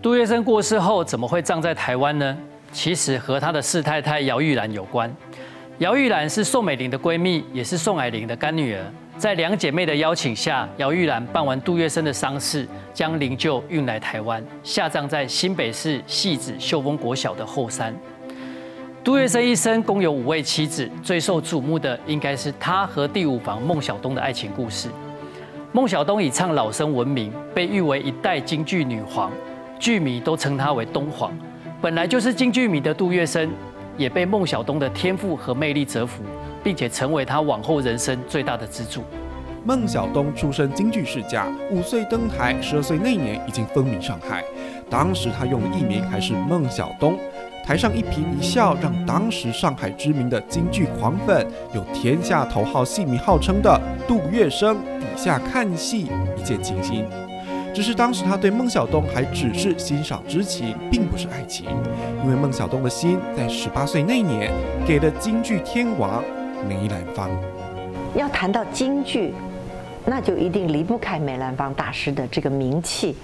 杜月笙过世后，怎么会葬在台湾呢？其实和他的四太太姚玉兰有关。姚玉兰是宋美龄的闺蜜，也是宋霭龄的干女儿。在两姐妹的邀请下，姚玉兰办完杜月笙的丧事，将灵柩运来台湾，下葬在新北市汐止秀峰国小的后山。杜月笙一生共有5位妻子，最受瞩目的应该是他和第5房孟小冬的爱情故事。孟小冬以唱老生闻名，被誉为一代京剧女皇。剧迷都称她为东皇，本来就是京剧迷的杜月笙，也被孟小冬的天赋和魅力折服，并且成为她往后人生最大的支柱。 孟小冬出身京剧世家，5岁登台，12岁那年已经风靡上海。当时她用的艺名还是孟小冬，台上一颦一笑，让当时上海知名的京剧狂粉，有天下头号戏迷号称的杜月笙，底下看戏一见倾心。只是当时他对孟小冬还只是欣赏之情，并不是爱情，因为孟小冬的心在18岁那年给了京剧天王梅兰芳。 要谈到京剧，那就一定离不开梅兰芳大师的这个名气。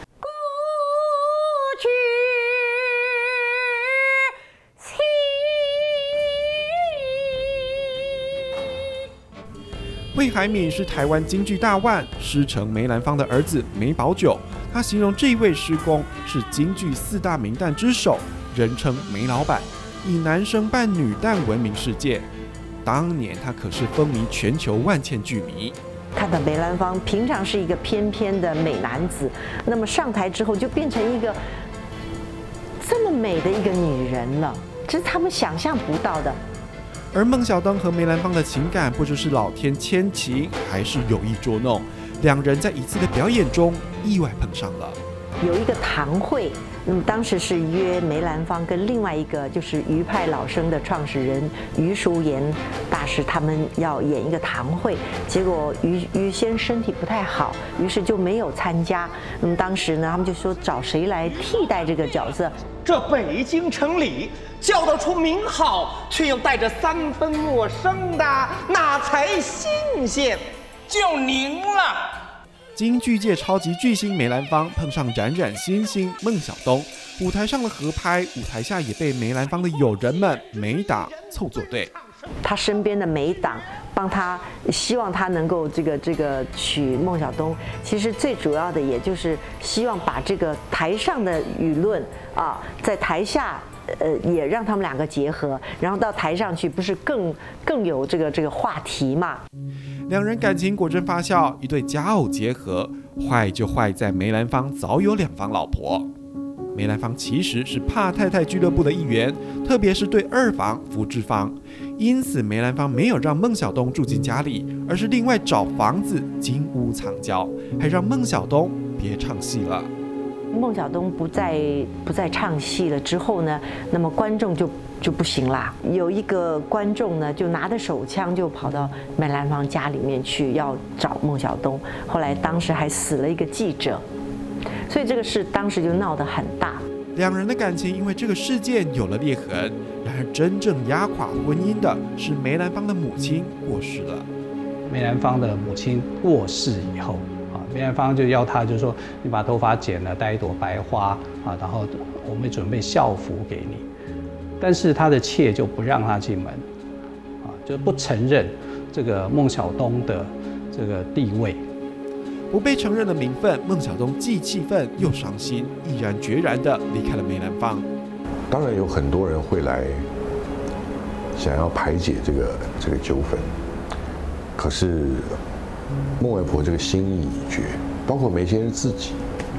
魏海敏是台湾京剧大腕，师承梅兰芳的儿子梅葆玖。他形容这位师公是京剧4大名旦之首，人称梅老板，以男生扮女旦闻名世界。当年他可是风靡全球万千剧迷。 看到梅兰芳平常是一个翩翩的美男子，那么上台之后就变成一个这么美的一个女人了，这是他们想象不到的。 而孟小冬和梅兰芳的情感，不知是老天牵情，还是有意捉弄，两人在一次的表演中意外碰上了。 有一个堂会，那么当时是约梅兰芳跟另外一个就是余派老生的创始人余淑妍大师，他们要演一个堂会，结果余先身体不太好，于是就没有参加。那么当时呢，他们就说找谁来替代这个角色？ 这北京城里叫得出名号，却又带着3分陌生的，哪才新鲜？ 就您了。 京剧界超级巨星梅兰芳碰上冉冉新星孟小冬，舞台上的合拍，舞台下也被梅兰芳的友人们梅党凑作对。 他身边的梅党帮他，希望他能够这个娶孟小冬。其实最主要的也就是希望把这个台上的舆论啊，在台下也让他们2个结合，然后到台上去不是更有这个话题嘛。 两人感情果真发酵，一对佳偶结合，坏就坏在梅兰芳早有2房老婆。梅兰芳其实是怕太太俱乐部的一员，特别是对2房福芝芳，因此梅兰芳没有让孟小冬住进家里，而是另外找房子金屋藏娇，还让孟小冬别唱戏了。 孟小冬不再唱戏了之后呢，那么观众就不行啦。有一个观众呢，就拿着手枪就跑到梅兰芳家里面去要找孟小冬，后来当时还死了一个记者，所以这个事当时就闹得很大。 两人的感情因为这个事件有了裂痕，然而真正压垮婚姻的是梅兰芳的母亲过世了。 梅兰芳的母亲过世以后，梅兰芳就要他，就是说你把头发剪了，戴一朵白花啊，然后我们准备校服给你。但是他的妾就不让他进门，就不承认这个孟小冬的这个地位。 不被承认的名分，孟小冬既气愤又伤心，毅然决然地离开了梅兰芳。 当然有很多人会来想要排解这个纠纷，可是孟外婆这个心意已决，包括梅先生自己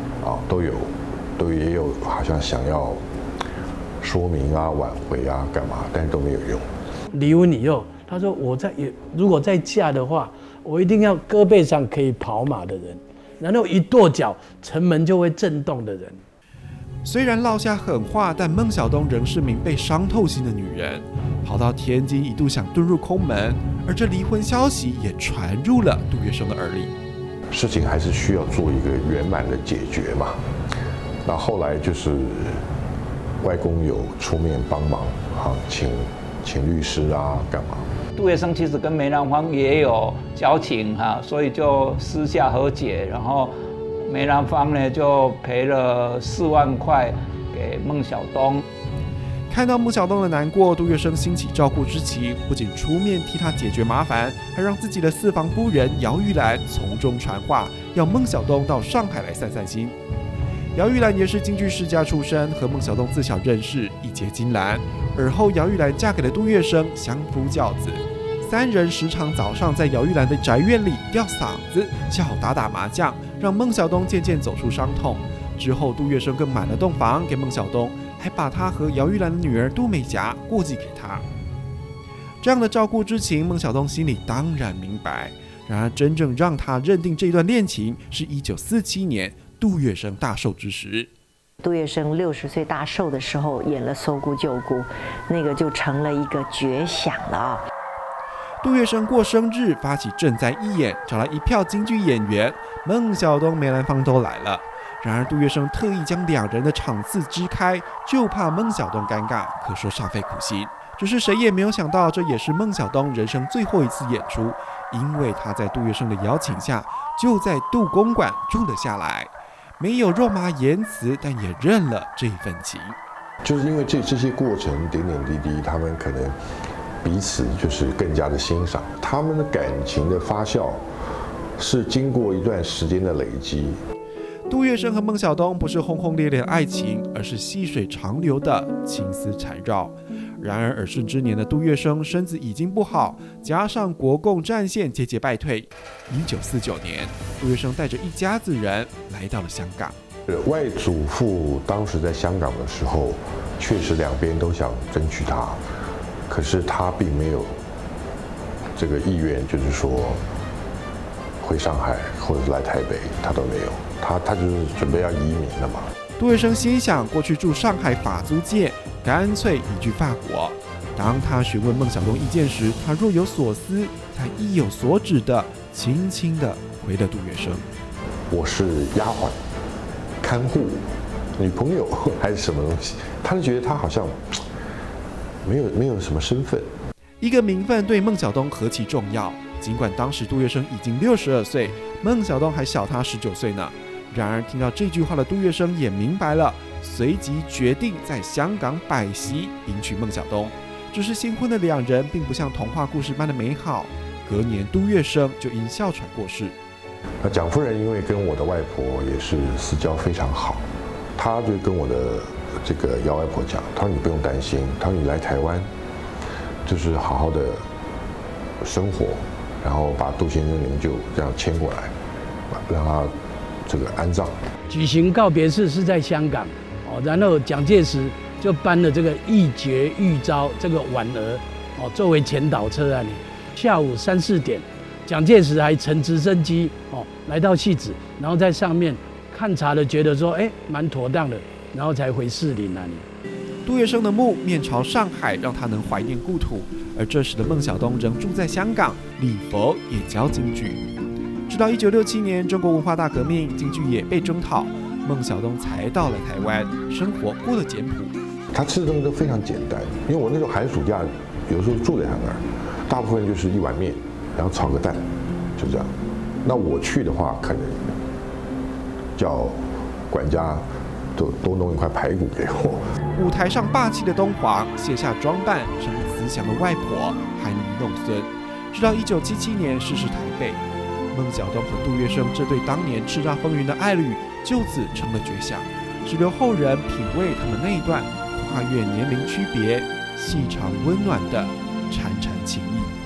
也有好像想要说明啊、挽回啊、干嘛，但是都没有用。 离婚以后，他说如果再嫁的话，我一定要胳膊上可以跑马的人，然后一跺脚，城门就会震动的人。 虽然落下狠话，但孟小冬仍是名被伤透心的女人。跑到天津一度想遁入空门，而这离婚消息也传入了杜月笙的耳里。 事情还是需要做一个圆满的解决嘛。那后来就是外公有出面帮忙，请律师啊，干嘛？ 杜月笙其实跟梅兰芳也有交情所以就私下和解，然后梅兰芳呢就赔了4万块给孟小冬。 看到孟小冬的难过，杜月笙兴起照顾之情，不仅出面替他解决麻烦，还让自己的4房夫人姚玉兰从中传话，要孟小冬到上海来散散心。姚玉兰也是京剧世家出身，和孟小冬自小认识，一结金兰。而后姚玉兰嫁给了杜月笙，相夫教子。3人时常早上在姚玉兰的宅院里吊嗓子，叫打麻将，让孟小冬渐渐走出伤痛。之后，杜月笙更买了栋房给孟小冬，还把他和姚玉兰的女儿杜美霞过继给他。这样的照顾之情，孟小冬心里当然明白。然而，真正让他认定这段恋情，是1947年杜月笙大寿之时。 杜月笙60岁大寿的时候演了《搜孤救孤》，那个就成了一个绝响了啊。 杜月笙过生日，发起赈灾义演，找来一票京剧演员，孟小冬、梅兰芳都来了。然而杜月笙特意将2人的场次支开，就怕孟小冬尴尬，可说煞费苦心。只是谁也没有想到，这也是孟小冬人生最后一次演出，因为他在杜月笙的邀请下，就在杜公馆住了下来，没有肉麻言辞，但也认了这份情。 就是因为这些过程点点滴滴，他们可能彼此就是更加的欣赏，他们的感情的发酵是经过一段时间的累积。 杜月笙和孟小冬不是轰轰烈烈的爱情，而是细水长流的情丝缠绕。然而耳顺之年的杜月笙身子已经不好，加上国共战线节节败退，1949年，杜月笙带着一家子人来到了香港。 外祖父当时在香港的时候，确实2边都想争取他，可是他并没有这个意愿，就是说回上海或者是来台北，他都没有。他就是准备要移民了嘛。 杜月笙心想，过去驻上海法租界，干脆移居法国。当他询问孟小冬意见时，他若有所思，才意有所指的轻轻地回了杜月笙：“ 我是丫鬟、看护、女朋友还是什么东西？”他就觉得他好像没有什么身份。 一个名分对孟小冬何其重要！尽管当时杜月笙已经62岁，孟小冬还小他19岁呢。然而听到这句话的杜月笙也明白了，随即决定在香港摆席迎娶孟小冬。只是新婚的2人并不像童话故事般的美好，隔年杜月笙就因哮喘过世。 那蒋夫人因为跟我的外婆也是私交非常好，她就跟我的这个姚外婆讲，她说你不用担心，她说你来台湾就是好好的生活，然后把杜先生灵柩这样牵过来，让他这个安葬。 举行告别式是在香港，然后蒋介石就颁了这个义爵玉招这个婉儿，作为前导车啊。下午3、4点，蒋介石还乘直升机来到汐止，然后在上面勘察了，觉得说蛮妥当的，然后才回士林啊。 杜月笙的墓面朝上海，让他能怀念故土。而这时的孟小冬仍住在香港，礼佛也教京剧。直到1967年，中国文化大革命，京剧也被征讨，孟小冬才到了台湾，生活过得简朴。 他吃的东西都非常简单，因为我那时候寒暑假有时候住在他那儿，大部分就是1碗面，然后炒个蛋，就这样。那我去的话，可能叫管家多弄一块排骨给我。 舞台上霸气的东皇卸下装扮，成了慈祥的外婆，含饴弄孙。直到1977年逝世台北，孟小冬和杜月笙这对当年叱咤风云的爱侣，就此成了绝响，只留后人品味他们那一段跨越年龄区别、细长温暖的缠缠情谊。